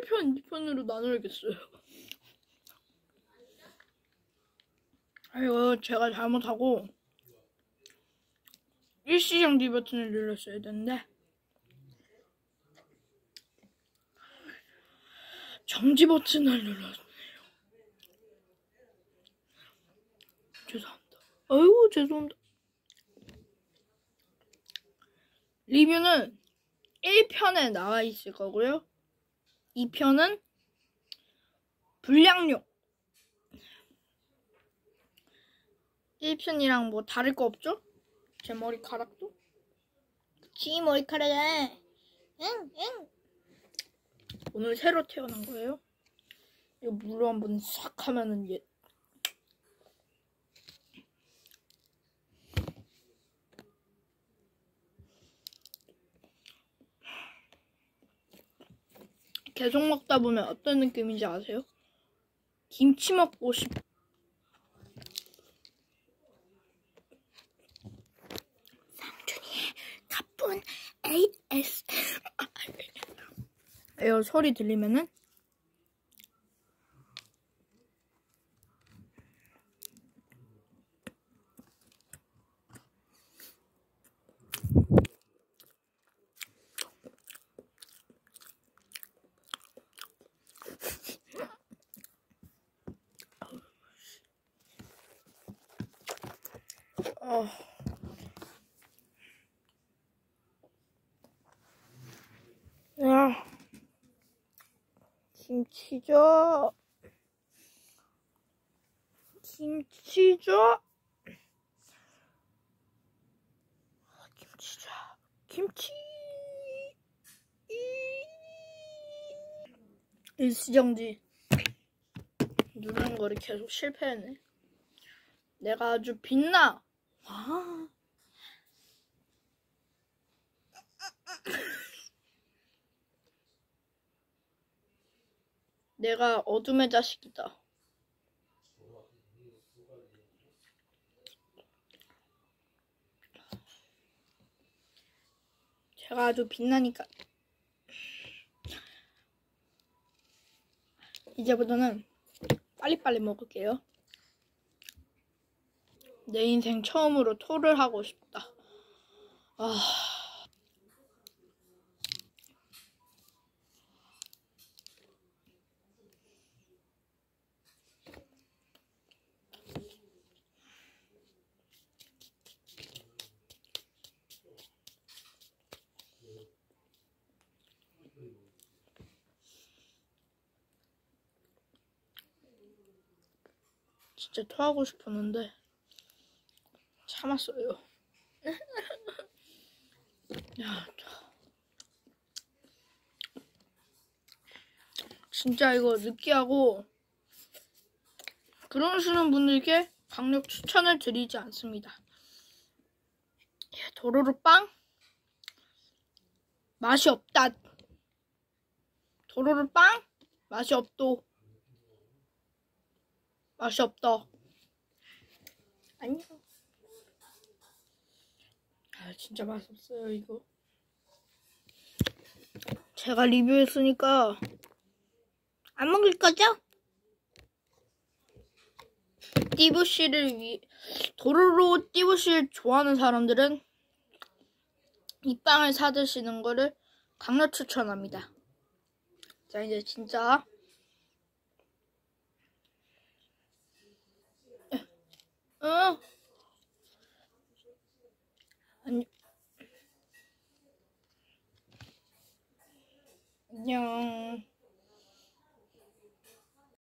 1편, 2편으로 나눠야겠어요. 아이고, 제가 잘못하고 일시정지 버튼을 눌렀어야 되는데 정지 버튼을 눌렀네요. 죄송합니다. 아이고, 죄송합니다. 리뷰는 1편에 나와 있을 거고요. 2편은 불량용. 1편이랑 뭐 다를 거 없죠? 제 머리카락도? 그치, 머리카락에. 응. 오늘 새로 태어난 거예요. 이거 물로 한번 싹 하면은 얘. 계속 먹다 보면 어떤 느낌인지 아세요? 김치 먹고 싶. 삼촌이 가쁜 ASMR. 이거 소리 들리면은 야, 김치 줘. 김치 줘. 김치 줘. 김치. 일시정지 누르는 거를 계속 실패했네. 내가 아주 빛나. 내가 어둠의 자식이다. 제가 아주 빛나니까. 이제부터는 빨리빨리 먹을게요. 내 인생 처음으로 토를 하고 싶다. 진짜 토하고 싶었는데 참았어요. 야, 진짜 이거 느끼하고 그러시는 분들께 강력 추천을 드리지 않습니다. 도로로 빵? 맛이 없다. 도로로 빵? 맛이 없도. 맛이 없다. 안녕. 진짜 맛없어요 이거. 제가 리뷰했으니까 안 먹을 거죠? 도로로 띠부씨를 좋아하는 사람들은 이 빵을 사 드시는 거를 강력 추천합니다. 자, 이제 진짜 안녕.